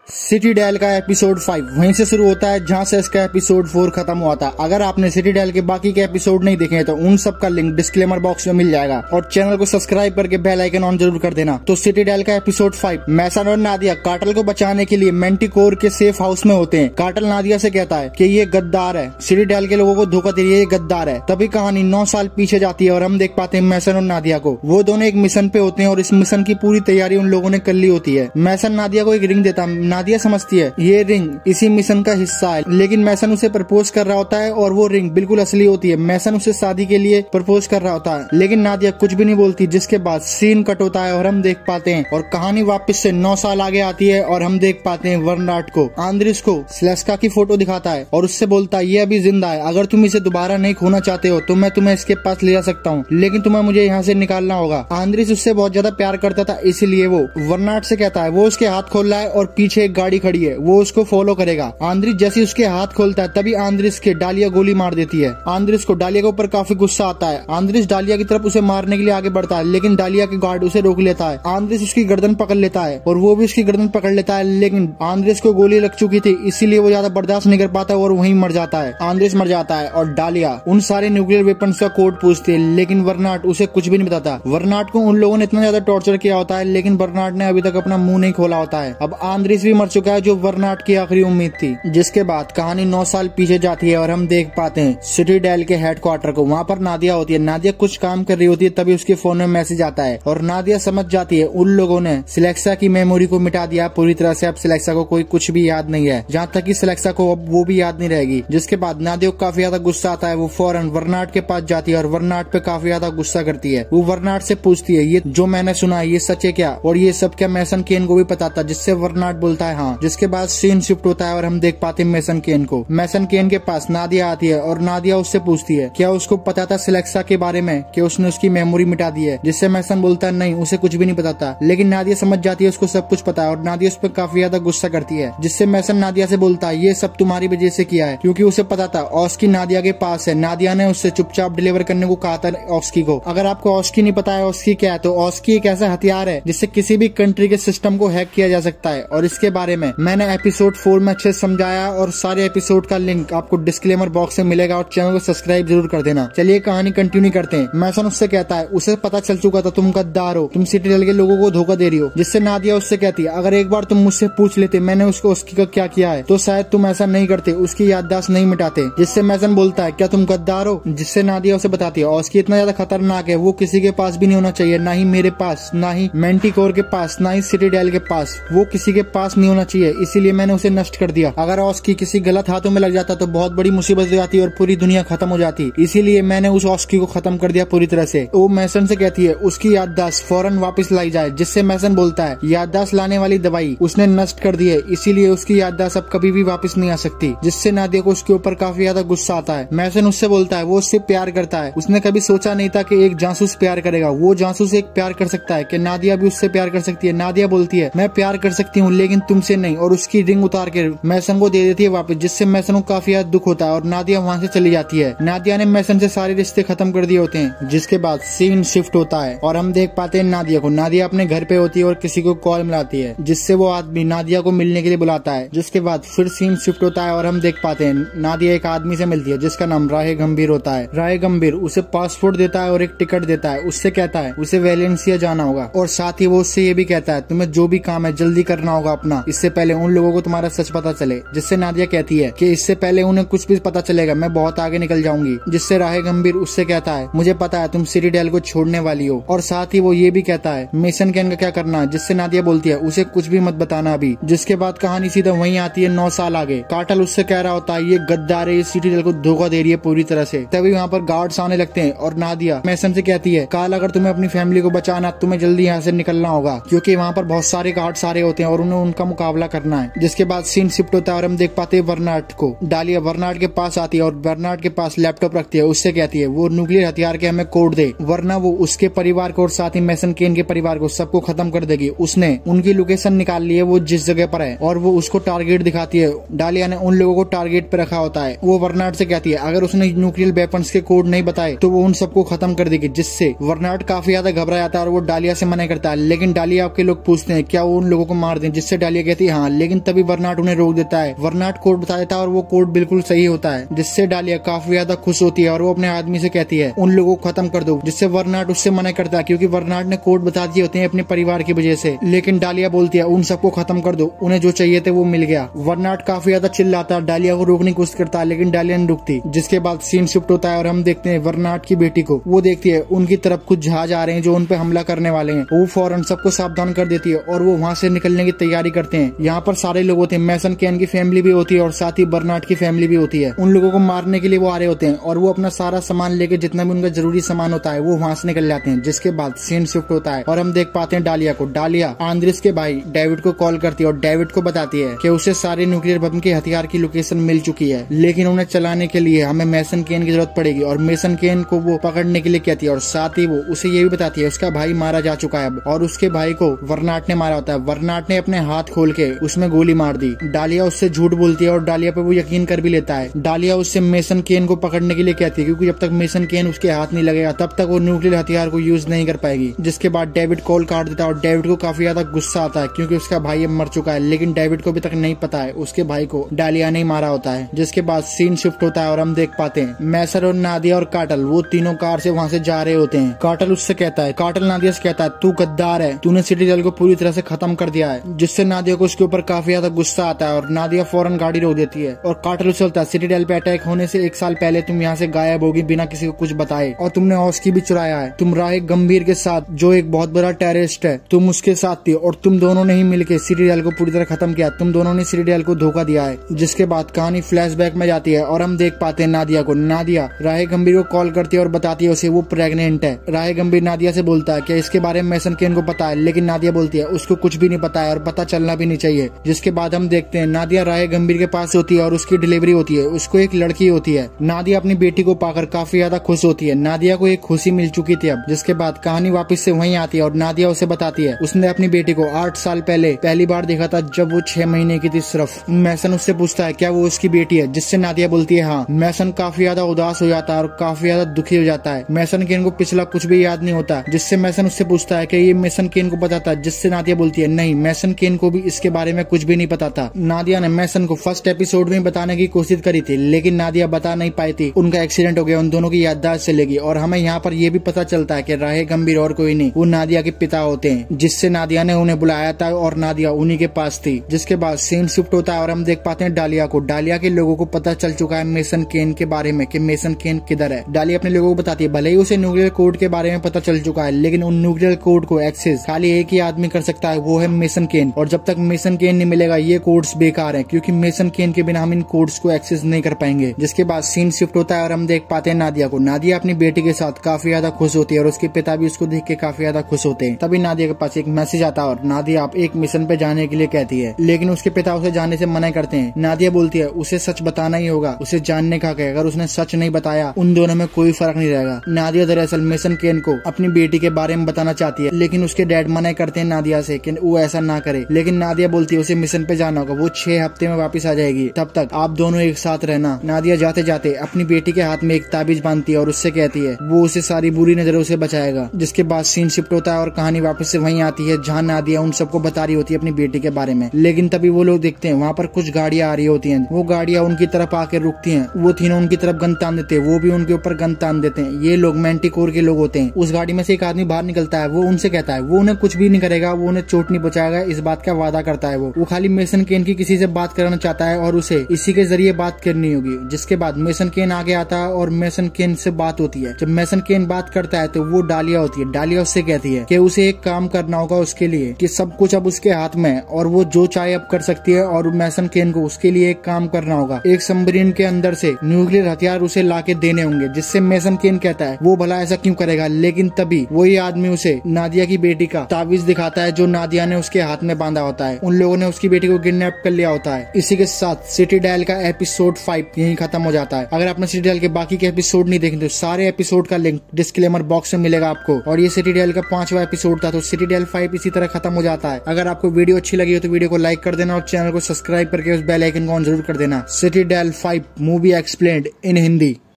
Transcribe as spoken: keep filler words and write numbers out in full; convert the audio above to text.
City del का episode five वहीं से शुरू होता है जहां से इसका एपिसोड फोर खत्म हुआ था। अगर आपने सिटी डेल के बाकी के एपिसोड नहीं देखे हैं तो उन सब का लिंक डिस्क्लेमर बॉक्स में मिल जाएगा और चैनल को सब्सक्राइब करके बेल आइकन ऑन जरूर कर देना। तो सिटी डेल का एपिसोड फाइव, मैसन और नादिया कार्टल को बचाने के लिए मेंटिकोर के सेफ हाउस में होते हैं। कार्टल नादिया से कहता है कि ये गद्दार है, सिटी डेल के लोगों को धोखा दे रही है, ये गद्दार है। तभी कहानी नौ साल पीछे जाती है और हम देख पाते हैं मैसन और नादिया को। वो दोनों एक मिशन पे होते हैं और इस मिशन की पूरी तैयारी उन लोगों ने कर ली होती है। मैसन नादिया को एक रिंग देता है। नादिया समझती है ये रिंग इसी मिशन का हिस्सा है, लेकिन मैसन उसे प्रपोज कर रहा होता है और वो रिंग बिल्कुल असली होती है। मैसन उसे शादी के लिए प्रपोज कर रहा होता है, लेकिन नादिया कुछ भी नहीं बोलती। जिसके बाद सीन कट होता है और हम देख पाते हैं और कहानी वापस से नौ साल आगे आती है और हम देख पाते हैं वर्नाट को आंद्रिस को सेलेस्का की फोटो दिखाता है और उससे बोलता है ये अभी जिंदा है, अगर तुम इसे दोबारा नहीं खोना चाहते हो तो मैं तुम्हें इसके पास ले जा सकता हूँ, लेकिन तुम्हें मुझे यहाँ से निकालना होगा। आंद्रिस उससे बहुत ज्यादा प्यार करता था, इसीलिए वो वर्नाट से कहता है। वो उसके हाथ खोल रहा है और पीछे एक गाड़ी खड़ी है, वो उसको फॉलो करेगा। आंद्रिस जैसे उसके हाथ खोलता है तभी आंद्रिस के डालिया गोली मार देती है। आंद्रिस को डालिया के ऊपर काफी गुस्सा आता है। आंद्रिस डालिया की तरफ उसे मारने के लिए आगे बढ़ता है, लेकिन डालिया के गार्ड उसे रोक लेता है। आंद्रिस उसकी गर्दन पकड़ लेता है और वो भी उसकी गर्दन पकड़ लेता है, लेकिन आंद्रिस को गोली लग चुकी थी, इसीलिए वो ज्यादा बर्दाश्त नहीं कर पाता और वहीं मर जाता है। आंद्रिस मर जाता है और डालिया उन सारे न्यूक्लियर वेपन्स का कोड पूछती है, लेकिन वर्नाट उसे कुछ भी नहीं बताता। वर्नाट को उन लोगों ने इतना ज्यादा टॉर्चर किया होता है, लेकिन वर्नाट ने अभी तक अपना मुंह नहीं खोला होता है। अब आंद्रिस भी मर चुका है जो वर्नाट की आखिरी उम्मीद थी। जिसके बाद कहानी नौ साल पीछे जाती है और हम देख पाते हैं सिटी डेल के हेडक्वार्टर को। वहाँ पर नादिया होती है। नादिया कुछ काम कर रही होती है, तभी उसके फोन में मैसेज आता है और नादिया समझ जाती है उन लोगों ने सेलेक्सा की मेमोरी को मिटा दिया पूरी तरह से। अब सेलेक्सा को कोई कुछ भी याद नहीं है, जहाँ तक कि सेलेक्सा को अब वो भी याद नहीं रहेगी। जिसके बाद नादिया को काफी ज्यादा गुस्सा आता है। वो फौरन वर्नाट के पास जाती है और वर्नाट पे काफी ज्यादा गुस्सा करती है। वो वर्नाट से पूछती है ये जो मैंने सुना है ये सच है क्या, और ये सब क्या मैसन केन को भी पता था, जिससे वर्नाट बोलता है हाँ। जिसके बाद सीन शिफ्ट होता है और हम देख पाते हैं मैसन केन को। मैसन केन के पास नादिया आती है और नादिया उससे पूछती है क्या उसको पता था सेलेक्सा के बारे में कि उसने उसकी मेमोरी मिटा दी है, जिससे मैसन बोलता है नहीं उसे कुछ भी नहीं पता था। लेकिन नादिया समझ जाती है उसको सब कुछ पता है और नादिया उस पर काफी ज्यादा गुस्सा करती है, जिससे मैसन नादिया से बोलता है ये सब तुम्हारी वजह से किया है, क्योंकि उसे पता था ऑस्की नादिया के पास है। नादिया ने उससे चुपचाप डिलीवर करने को कहा था ऑस्की को। अगर आपको ऑस्की नहीं पता है ऑस्की क्या है, तो ऑस्की एक ऐसा हथियार है जिससे किसी भी कंट्री के सिस्टम को हैक किया जा सकता है, और इसके बारे में मैंने एपिसोड फोर में अच्छे से समझाया और सारे एपिसोड का लिंक आपको डिस्क्लेमर बॉक्स में मिलेगा और चैनल को सब्सक्राइब जरूर कर देना। चलिए कहानी कंटिन्यू करते हैं। मैसन उससे कहता है उसे पता चल चुका था तुम गद्दार हो, तुम सिटी डेल के लोगों को धोखा दे रही हो। जिससे नादिया उससे कहती है अगर एक बार तुम मुझसे पूछ लेते मैंने उसको उसकी का क्या किया है तो शायद तुम ऐसा नहीं करते, उसकी याददाश्त नहीं मिटाते। जिससे मैसन बोलता है क्या तुम गद्दार हो, जिससे नादिया उसे बताती है उसकी इतना ज्यादा खतरनाक है, वो किसी के पास भी नहीं होना चाहिए, ना ही मेरे पास, ना ही मेंटिकोर के पास, ना ही सिटी डेल के पास, वो किसी के पास नहीं होना चाहिए, इसीलिए मैंने उसे नष्ट कर दिया। अगर ऑस्की किसी गलत हाथों में लग जाता तो बहुत बड़ी मुसीबत हो जाती और पूरी दुनिया खत्म हो जाती, इसीलिए मैंने उस ऑस्की को खत्म कर दिया पूरी तरह से। वो मैसन से कहती है उसकी याददाश्त फौरन वापस लाई जाए, जिससे मैसन बोलता है याददाश्त लाने वाली दवाई उसने नष्ट कर दी है, इसीलिए उसकी याददाश्त अब कभी भी वापस नहीं आ सकती। जिससे नादिया को उसके ऊपर काफी ज्यादा गुस्सा आता है। मैसन उससे बोलता है वो उससे प्यार करता है, उसने कभी सोचा नहीं था कि एक जासूस प्यार करेगा, वो जासूस एक प्यार कर सकता है, कि नादिया भी उससे प्यार कर सकती है। नादिया बोलती है मैं प्यार कर सकती हूँ लेकिन तुमसे नहीं, और उसकी रिंग उतार के मैसन को दे देती है वापस, जिससे मैसन को काफी ज्यादा दुख होता है और नादिया वहाँ से चली जाती है। नादिया ने मैसन से सारे रिश्ते खत्म कर दिए होते हैं। जिसके बाद सीन शिफ्ट होता है और हम देख पाते हैं नादिया को। नादिया अपने घर पे होती है और किसी को कॉल मिलाती है, जिससे वो आदमी नादिया को मिलने के लिए बुलाता है। जिसके बाद फिर सीन शिफ्ट होता है और हम देख पाते हैं नादिया एक आदमी से मिलती है जिसका नाम राहे गंभीर होता है। राहे गंभीर उसे पासपोर्ट देता है और एक टिकट देता है। उससे कहता है उसे वेलेंसिया जाना होगा और साथ ही वो उससे ये भी कहता है तुम्हें जो भी काम है जल्दी करना होगा अपना, इससे पहले उन लोगों को तुम्हारा सच पता चले। जिससे नादिया कहती है कि इससे पहले उन्हें कुछ भी पता चलेगा मैं बहुत आगे निकल जाऊंगी। जिससे राहे गंभीर उससे कहता है मुझे पता है तुम सिटी डेल को छोड़ने वाली हो, और साथ ही वो ये भी कहता है मैसन केन का क्या करना। जिससे नादिया बोलती है उसे कुछ भी मत बताना अभी। जिसके बाद कहानी सीधा वहीं आती है नौ साल आगे। कार्टल उससे कह रहा होता है ये गद्दार है, ये सिटी डेल को धोखा दे रही है पूरी तरह से। तभी वहाँ पर गार्ड्स आने लगते हैं और नादिया मैसन से कहती है काल अगर तुम्हें अपनी फैमिली को बचाना तुम्हें जल्दी यहाँ से निकलना होगा, क्योंकि वहाँ पर बहुत सारे गार्ड्स आ रहे होते हैं और उन्हें उनका मुकाबला करना है। जिसके बाद सीन शिफ्ट होता है और हम देख पाते हैं वर्नाट को। डालिया वर्नाट के पास आती है और वर्नाट के पास लैपटॉप रखती है। उससे कहती है वो न्यूक्लियर हथियार के हमें कोड दे, वरना वो उसके परिवार को और साथ ही मैसन केन के परिवार को सबको खत्म कर देगी। उसने उनकी लोकेशन निकाल ली है, वो जिस जगह पर है, और वो उसको टारगेट दिखाती है। डालिया ने उन लोगों को टारगेट पे रखा होता है। वो वर्नाट से कहती है अगर उसने न्यूक्लियर वेपन्स के कोड नहीं बताए तो वो उन सबको खत्म कर देगी। जिससे वर्नाट काफी ज्यादा घबरा जाता है और वो डालिया से मना करता है। लेकिन डालिया आपके लोग पूछते हैं क्या वो उन लोगों को मार दें, जिससे डालिया डालिया कहती है हाँ, लेकिन तभी वर्नाट उन्हें रोक देता है। वर्नाट कोड बता देता है और वो कोड बिल्कुल सही होता है, जिससे डालिया काफी ज्यादा खुश होती है और वो अपने आदमी से कहती है उन लोगों को खत्म कर दो, जिससे वर्नाट उससे मना करता है क्योंकि वर्नाट ने कोड बता दिए होते हैं अपने परिवार की वजह से। लेकिन डालिया बोलती है उन सबको खत्म कर दो, उन्हें जो चाहिए थे वो मिल गया। वर्नाट काफी ज्यादा चिल्लाता है, डालिया को रोकने की कोशिश करता है लेकिन डालिया नहीं रुकती। जिसके बाद सीन शिफ्ट होता है और हम देखते हैं वर्नाट की बेटी को। वो देखती है उनकी तरफ कुछ जहाज आ रहे हैं जो उन पे हमला करने वाले हैं। वो फौरन सबको सावधान कर देती है और वो वहाँ से निकलने की तैयारी करते हैं। यहाँ पर सारे लोग होते हैं, मैसन केन की फैमिली भी होती है और साथ ही बर्नार्ड की फैमिली भी होती है। उन लोगों को मारने के लिए वो आ रहे होते हैं और वो अपना सारा सामान लेके जितना भी उनका जरूरी सामान होता है वो वहाँ से निकल जाते हैं। जिसके बाद सीन शिफ्ट होता है और हम देख पाते हैं डालिया को। डालिया आंद्रिस के भाई डेविड को कॉल करती है और डेविड को बताती है कि उसे सारे न्यूक्लियर बम के हथियार की लोकेशन मिल चुकी है, लेकिन उन्हें चलाने के लिए हमें मैसन केन की जरूरत पड़ेगी और मैसन केन को वो पकड़ने के लिए कहती है। और साथ ही वो उसे ये भी बताती है उसका भाई मारा जा चुका है अब और उसके भाई को वर्नाट ने मारा होता है। वर्नाट ने अपने हाथ खोल के उसमें गोली मार दी। डालिया उससे झूठ बोलती है और डालिया पे वो यकीन कर भी लेता है। डालिया उससे मैसन केन को पकड़ने के लिए कहती है क्योंकि जब तक मैसन केन उसके हाथ नहीं लगेगा तब तक वो न्यूक्लियर हथियार को यूज नहीं कर पाएगी। जिसके बाद डेविड कॉल काट देता है और डेविड को काफी ज्यादा गुस्सा आता है क्योंकि उसका भाई अब मर चुका है, लेकिन डेविड को अभी तक नहीं पता है उसके भाई को डालिया ने मारा होता है। जिसके बाद सीन शिफ्ट होता है और हम देख पाते हैं मैसर और नादिया और काटल वो तीनों कार से वहाँ से जा रहे होते हैं। काटल उससे कहता है काटल नादिया से कहता है तू गद्दार है, तूने सिटीडेल को पूरी तरह से खत्म कर दिया है, जिससे नादिया को उसके ऊपर काफी ज्यादा गुस्सा आता है और नादिया फौरन गाड़ी रोक देती है। और काटल उसे बोलता है सिटीडेल पे अटैक होने से एक साल पहले तुम यहाँ से गायब होगी बिना किसी को कुछ बताए और तुमने ऑस्की भी चुराया है। तुम राहे गंभीर के साथ जो एक बहुत बड़ा टेररिस्ट है तुम उसके साथ थी और तुम दोनों ने ही मिलकर सिटीडेल को पूरी तरह खत्म किया। तुम दोनों ने सिटीडेल को धोखा दिया है। जिसके बाद कहानी फ्लैशबैक में जाती है और हम देख पाते हैं नादिया को। नादिया राहे गंभीर को कॉल करती है और बताती है उसे वो प्रेग्नेंट है। राहे गंभीर नादिया से बोलता है कि इसके बारे में मैसन केन को पता है, लेकिन नादिया बोलती है उसको कुछ भी नहीं पता है और पता चलना भी नहीं चाहिए। जिसके बाद हम देखते हैं नादिया राहे गंभीर के पास होती है और उसकी डिलीवरी होती है। उसको एक लड़की होती है। नादिया अपनी बेटी को पाकर काफी ज्यादा खुश होती है। नादिया को एक खुशी मिल चुकी थी अब। जिसके बाद कहानी वापस से वहीं आती है और नादिया उसे बताती है उसने अपनी बेटी को आठ साल पहले पहली बार देखा था जब वो छह महीने की थी सिर्फ। मैसन उससे पूछता है क्या वो उसकी बेटी है, जिससे नादिया बोलती है हाँ। मैसन काफी ज्यादा उदास हो जाता है और काफी ज्यादा दुखी हो जाता है। मैसन केन को पिछला कुछ भी याद नहीं होता, जिससे मैसन उससे पूछता है कि ये मैसन केन को पता था, जिससे नादिया बोलती है नहीं, मैसन केन को भी इसके बारे में कुछ भी नहीं पता था। नादिया ने मैसन को फर्स्ट एपिसोड में बताने की कोशिश करी थी, लेकिन नादिया बता नहीं पाई थी। उनका एक्सीडेंट हो गया, उन दोनों की याददाश्त चली गई और हमें यहाँ पर यह भी पता चलता है कि राहे गंभीर और कोई नहीं, वो नादिया के पिता होते हैं, जिससे नादिया ने उन्हें बुलाया था और नादिया उन्हीं के पास थी। जिसके बाद सीन शिफ्ट होता है और हम देख पाते हैं डालिया को। डालिया के लोगों को पता चल चुका है मैसन केन के बारे में कि मैसन केन किधर है। डालिया अपने लोगों को बताती है भले ही उसे न्यूक्लियर कोड के बारे में पता चल चुका है, लेकिन उन न्यूक्लियर कोड को एक्सेस खाली एक ही आदमी कर सकता है, वो है मैसन केन। और जब तक मैसन केन नहीं मिलेगा ये कोड्स बेकार है, क्योंकि मैसन केन के बिना हम इन कोड्स को एक्सेस नहीं कर पाएंगे। जिसके बाद सीन शिफ्ट होता है और हम देख पाते हैं नादिया को। नादिया अपनी बेटी के साथ काफी ज्यादा खुश होती है और उसके पिता भी उसको देख के काफी ज्यादा खुश होते हैं। तभी नादिया के पास एक मैसेज आता है और नादिया आप एक मिशन पे जाने के लिए कहती है, लेकिन उसके पिता उसे जाने से मना करते हैं। नादिया बोलती है उसे सच बताना ही होगा, उसे जानने का क्या, अगर उसने सच नहीं बताया उन दोनों में कोई फर्क नहीं रहेगा। नादिया दरअसल मैसन केन को अपनी बेटी के बारे में बताना चाहती है, लेकिन उसके डैड मना करते हैं नादिया से कि वो ऐसा ना करे। लेकिन नादिया बोलती है उसे मिशन पे जाना होगा, वो छह हफ्ते में वापस आ जाएगी, तब तक आप दोनों एक साथ रहना। नादिया जाते जाते अपनी बेटी के हाथ में एक ताबीज बांधती है और उससे कहती है वो उसे सारी बुरी नजरों से बचाएगा। जिसके बाद सीन शिफ्ट होता है और कहानी वापस से वहीं आती है जहाँ नादिया उन सबको बता रही होती है अपनी बेटी के बारे में। लेकिन तभी वो लोग देखते हैं वहाँ पर कुछ गाड़ियां आ रही होती हैं। वो गाड़ियां उनकी तरफ आकर रुकती हैं। वो तीनों उनकी तरफ गन तान देते हैं, वो भी उनके ऊपर गन तान देते हैं। ये लोग मैंटिकोर के लोग होते हैं। उस गाड़ी में से एक आदमी बाहर निकलता है, वो उनसे कहता है वो उन्हें कुछ भी नहीं करेगा, वो उन्हें चोट नहीं पहुंचाएगा, इस बात का वादा करता है। वो वो खाली मैसन केन की किसी से बात करना चाहता है और उसे इसी के जरिए बात करनी होगी। जिसके बाद मैसन केन आगे आता है और मैसन केन से बात होती है। जब मैसन केन बात करता है तो वो डालिया होती है। डालिया उससे कहती है कि उसे एक काम करना होगा उसके लिए, कि सब कुछ अब उसके हाथ में है और वो जो चाहे अब कर सकती है, और मैसन केन को उसके लिए एक काम करना होगा, एक सबमरीन के अंदर से न्यूक्लियर हथियार उसे लाके देने होंगे। जिससे मैसन केन कहता है वो भला ऐसा क्यों करेगा, लेकिन तभी वही आदमी उसे नादिया की बेटी का तावीज दिखाता है जो नादिया ने उसके हाथ में बांधा होता है। उन लोगों ने उसकी बेटी को किडनैप कर लिया होता है। इसी के साथ सिटीडेल का एपिसोड फाइव यहीं खत्म हो जाता है। अगर आपने सिटीडेल के बाकी के एपिसोड नहीं देखे तो सारे एपिसोड का लिंक डिस्क्लेमर बॉक्स में मिलेगा आपको। और ये सिटीडेल का पांचवा एपिसोड था, तो सिटीडेल फाइव इसी तरह खत्म हो जाता है। अगर आपको वीडियो अच्छी लगी हो तो वीडियो को लाइक कर देना और चैनल को सब्सक्राइब करके उस बेल आइकन को ऑन जरूर कर देना। Citadel five movie explained in Hindi.